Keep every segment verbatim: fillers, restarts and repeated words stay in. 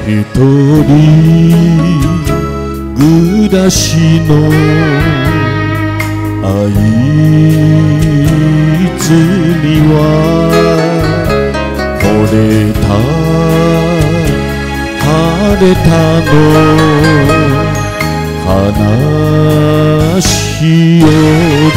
一人暮らしのあいつには惚れた晴れたの話より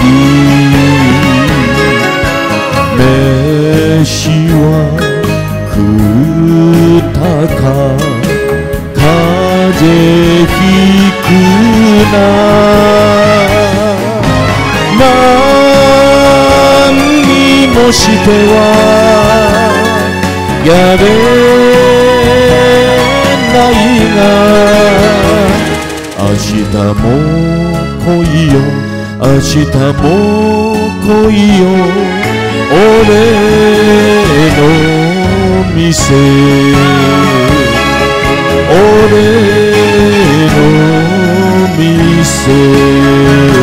飯は食うたか風邪ひくな何にもしてはやれないが明日も来いよ明日も来いよ俺の店俺の店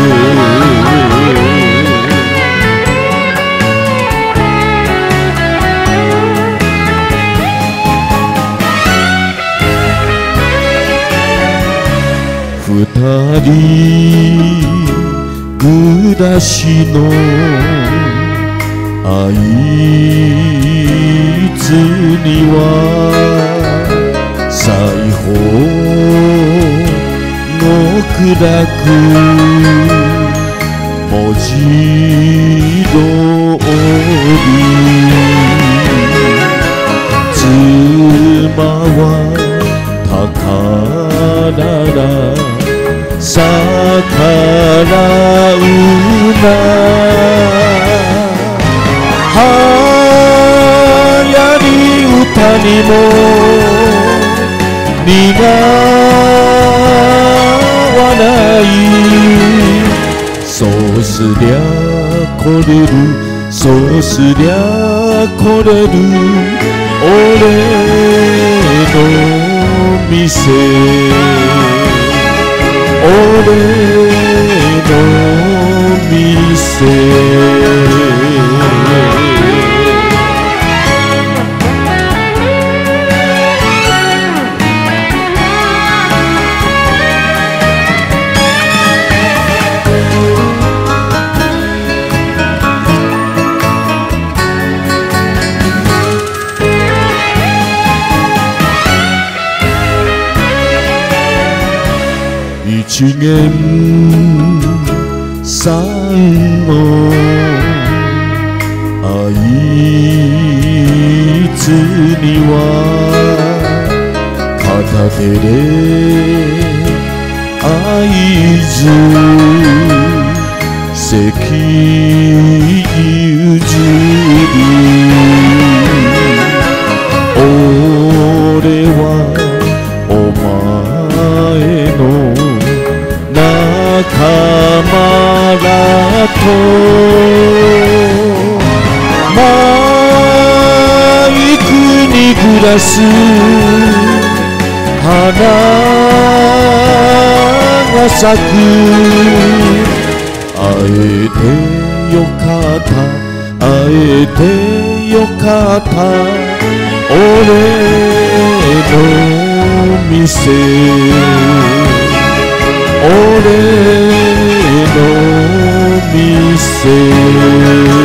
二人暮らしのあいつには裁縫の砕く文字通り妻は宝ら逆らうなはやり歌にも苦はないそうすりゃ来れるそうすりゃ来れる俺の店俺の店一元さんのあいつには片手で合図席譲り俺はお前の仲間らとマイクに暮らす花が咲く会えてよかった会えてよかった俺の店俺の店